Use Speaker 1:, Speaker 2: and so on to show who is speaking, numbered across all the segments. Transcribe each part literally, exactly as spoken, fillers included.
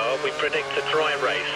Speaker 1: car, we predict a dry race.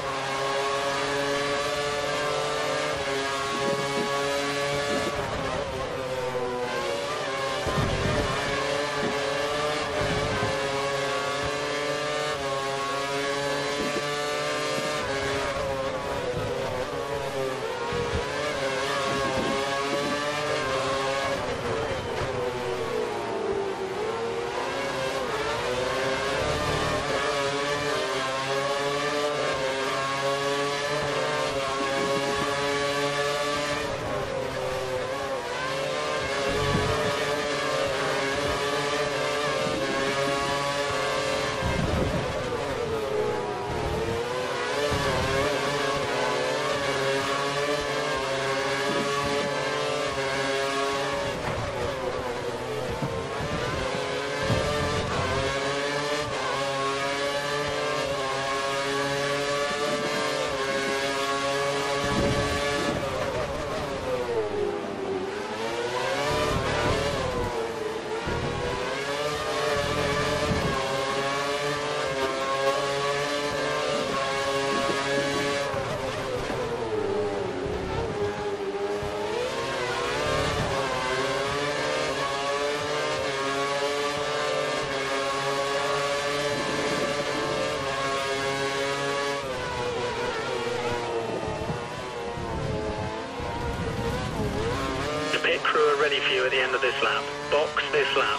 Speaker 1: Pit crew are ready for you at the end of this lap. Box this lap.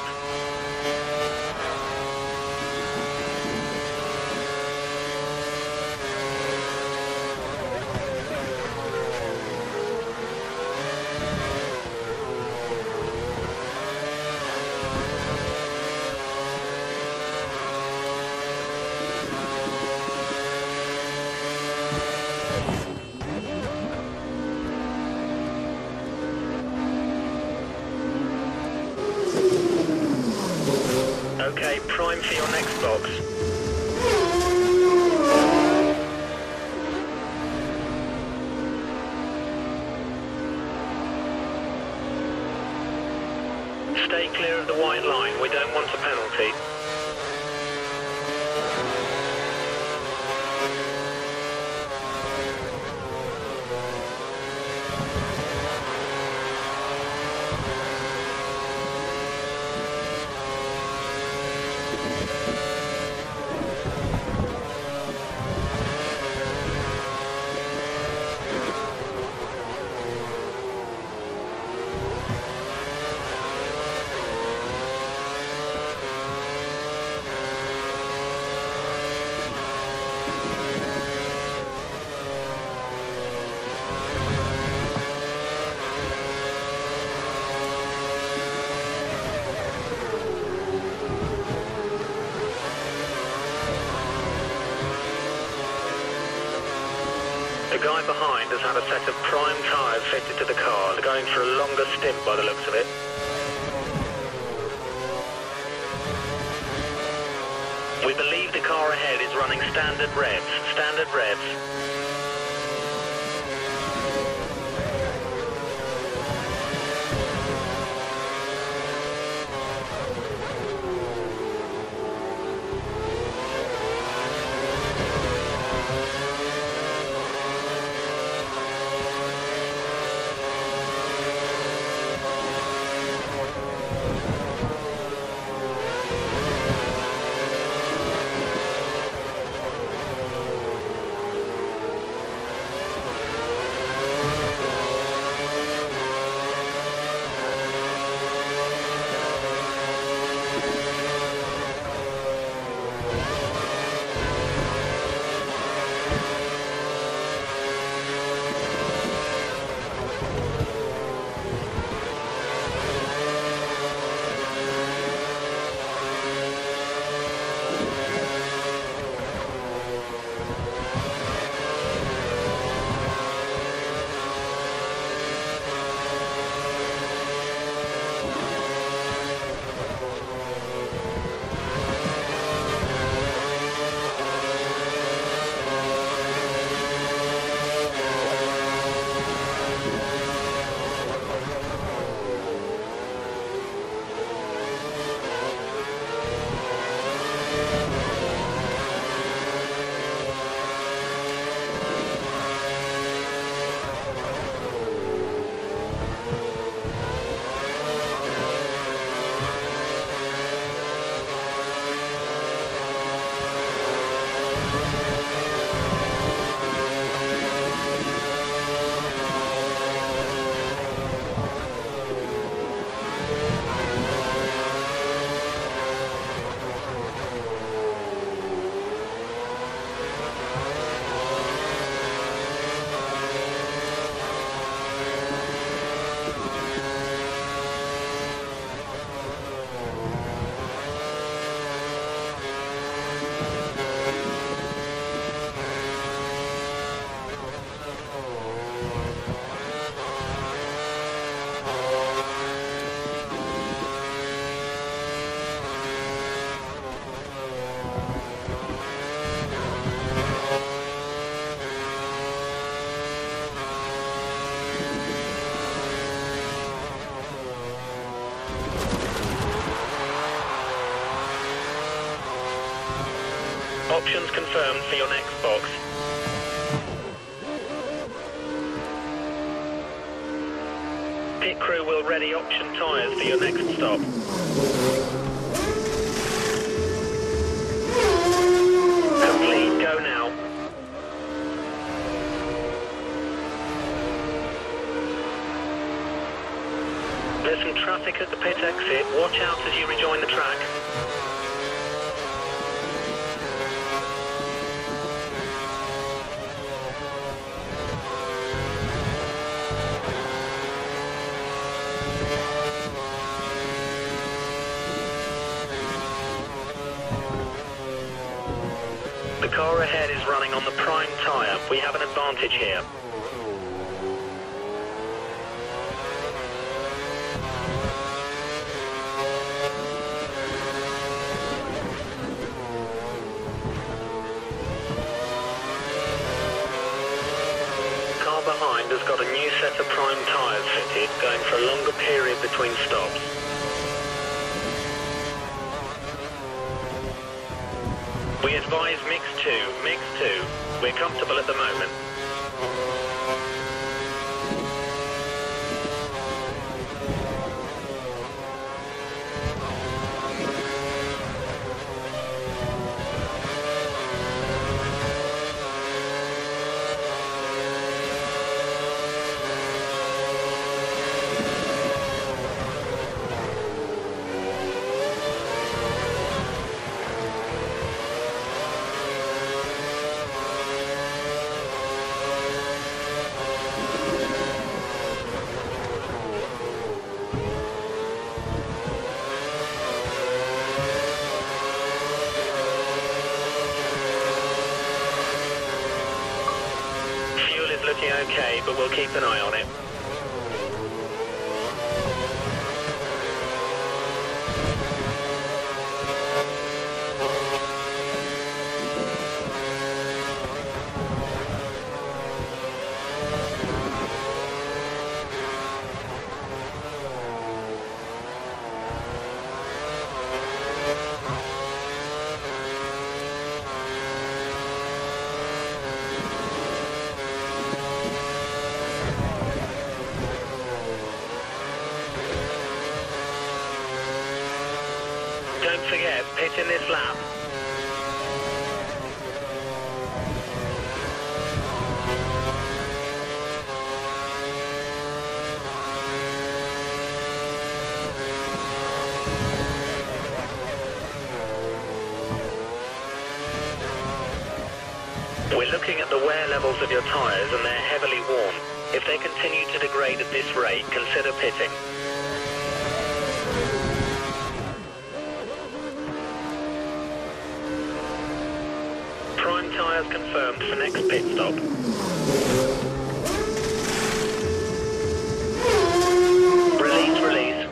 Speaker 1: Okay, prime for your next box. Stay clear of the white line, we don't want a penalty. The guy behind has had a set of prime tyres fitted to the car. They're going for a longer stint by the looks of it. We believe the car ahead is running standard revs. Standard revs. Options confirmed for your next box. Pit crew will ready option tyres for your next stop. Complete, go now. There's some traffic at the pit exit. Watch out as you rejoin the track. The car ahead is running on the prime tyre. We have an advantage here. Car behind has got a new set of prime tyres fitted, going for a longer period between stops. We advise mix two, mix two. We're comfortable at the moment. Looking okay, but we'll keep an eye on it. Don't forget, pit in this lap. We're looking at the wear levels of your tyres and they're heavily worn. If they continue to degrade at this rate, consider pitting. Prime tyres confirmed for next pit stop. Release, release.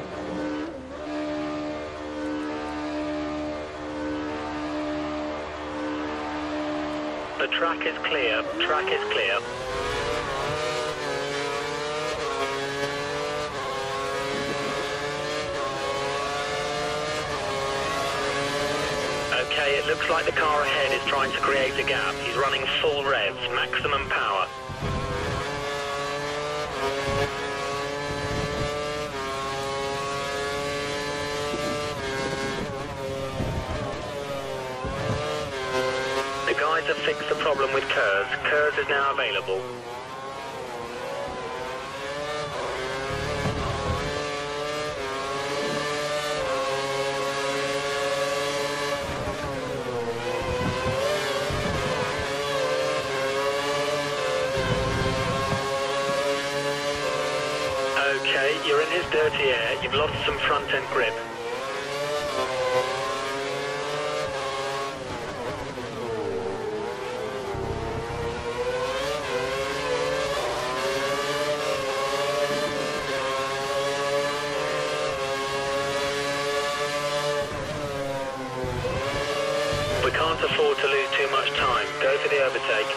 Speaker 1: The track is clear, track is clear. Okay, it looks like the car ahead is trying to create a gap. He's running full revs, maximum power. The guys have fixed the problem with Kurz. Kurz is now available. Okay, you're in his dirty air. You've lost some front-end grip. We can't afford to lose too much time. Go for the overtake.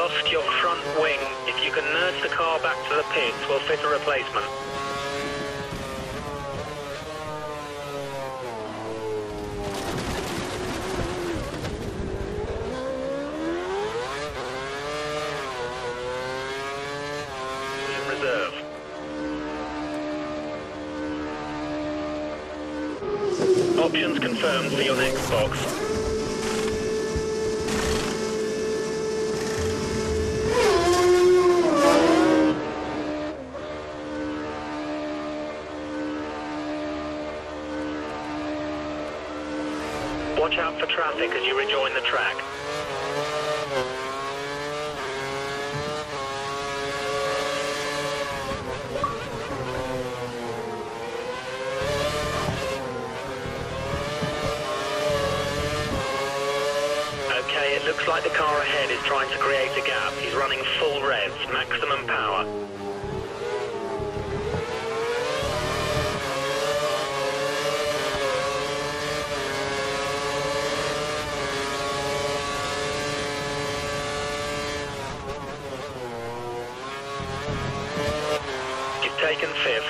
Speaker 1: lost your front wing. If you can nurse the car back to the pits, we'll fit a replacement. In reserve. Options confirmed for your next box. Watch out for traffic as you rejoin the track. Okay, it looks like the car ahead is trying to create a gap. He's running full revs, maximum power. Taken fifth.